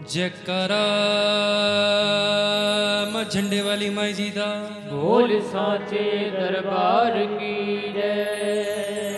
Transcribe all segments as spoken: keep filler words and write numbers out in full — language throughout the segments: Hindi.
जयकारा मां झंडे वाली माई जी दा बोल साचे दरबार की जय।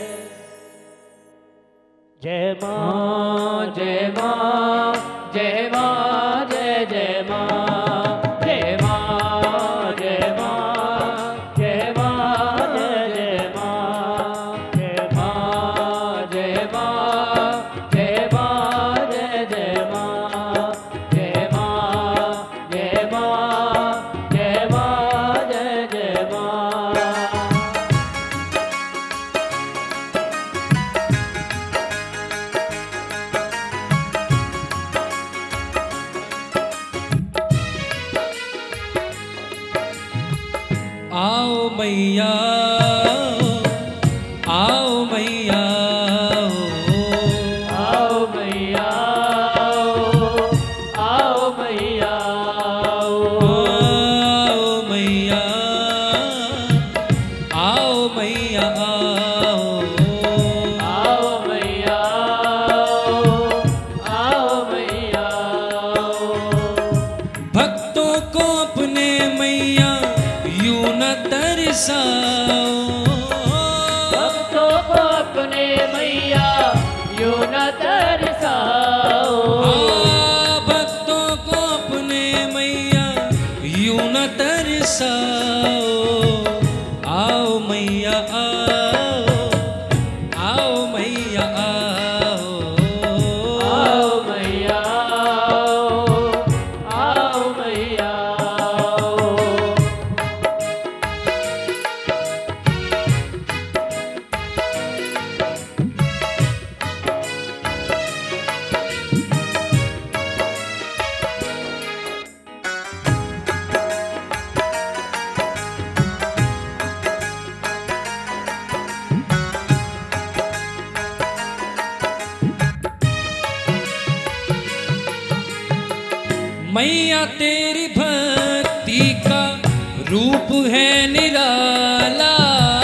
जय मां जय मां जय मां जय जय मां जय मां जय मां जय मां जय जय मां जय मां जय मां जय मां जय जय मां जय मां जय मां जय मां जय जय मां। आओ मैया आओ मैया आओ मैया आओ मैया आओ मैया आओ मैया आओ मैया आओ मैया। भक्तों को अपने मैया यूं न तरसाओ, भक्तों को अपने मैया यूं न तरसाओ, हाँ, भक्तों को अपने मैया यूं न तरसाओ। आओ मैया आओ आओ मैया आओ आओ मैया आओ मैया। मैया तेरी भक्ति का रूप है निराला,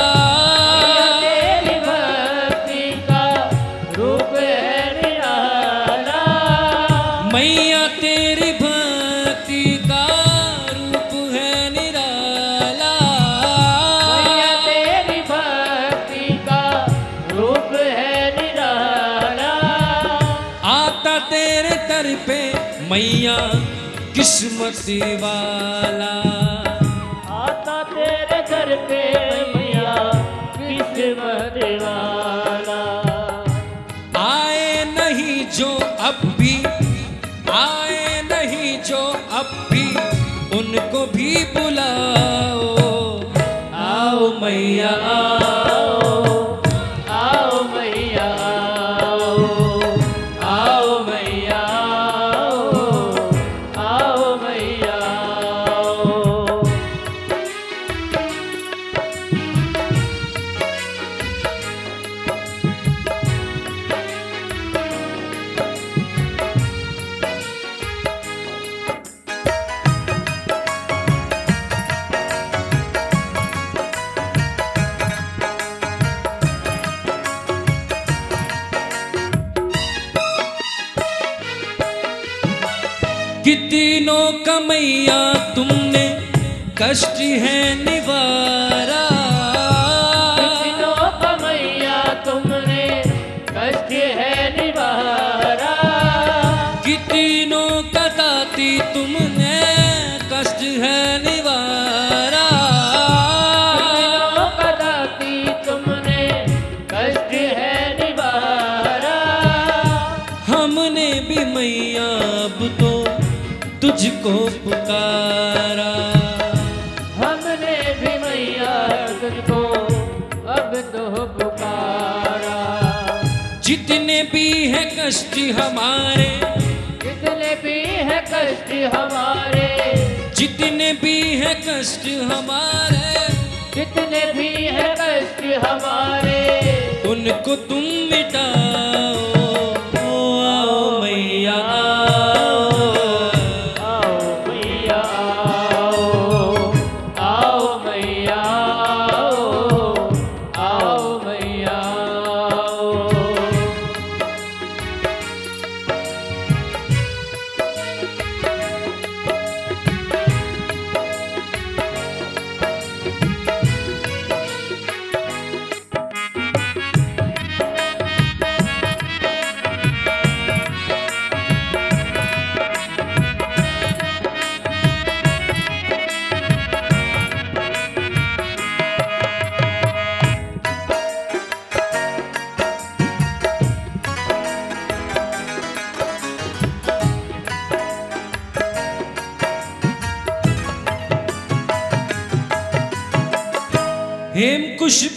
तेरी भक्ति का रूप है निराला, मैया तेरी भक्ति का रूप है निराला, मैया तेरी भक्ति का रूप है निराला। आता तेरे दर पे मैया किस्मत वाला, आता तेरे घर पे मैया किस्मत वाला। आए नहीं जो अब भी, आए नहीं जो अब भी, उनको भी बुलाओ। आओ मैया आओ आओ मैया आओ आओ मैया आओ मैया। कितनों का मैया तुमने कष्ट है निवारा, कितनों का मैया तुमने कष्ट है निवारा, कितनों का दाती तुमने कष्ट है निवारा। कितनों का दाती तुमने कष्ट है निवारा। हमने भी मैया अब तो तुझको पुकारा, हमने भी मैया तुझको अब तो पुकारा। जितने भी है कष्ट हमारे, जितने भी है कष्ट हमारे, जितने भी है कष्ट हमारे, जितने भी है कष्ट हमारे, उनको तुम मिटाओ। आओ मैया आओ आओ मैया आओ आओ मैया आओ आओ मैया आओ।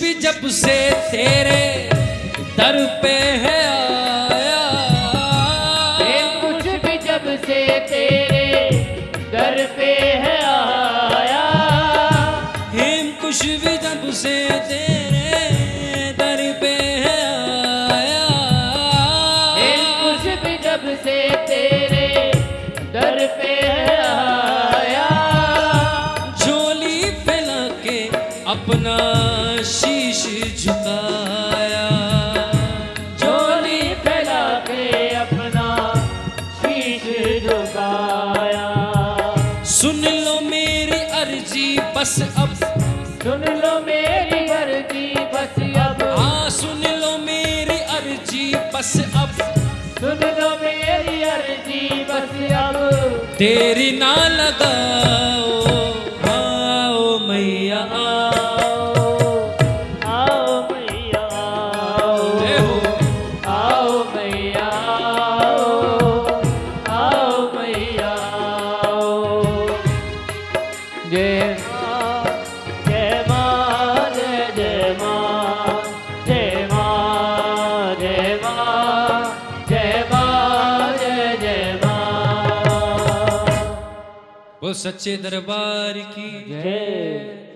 भी जब से तेरे दर पे है आया, प्रेम कुछ भी जब से तेरे दर पे है आया, हेम कुछ भी जब से तेरे दर पे है आया, प्रेम कुछ भी जब से तेरे दर पे है आया, झोली फैला के अपना शीश झुकाया, झोली फैला के अपना शीश झुकाया। सुन लो मेरी अर्जी बस अब, सुन लो मेरी अर्जी बस अब, हाँ सुन लो मेरी अर्जी बस अब, सुन लो मेरी अर्जी बस अब, तेरी ना लगाओ, आओ मैया आओ, आओ मैया आओ, जय हो। आओ मैया आओ, आओ मैया आओ। जय माँ, जय माँ, जय जय माँ, जय माँ, जय माँ, जय माँ, जय जय माँ। वो सच्चे दरबार की जय।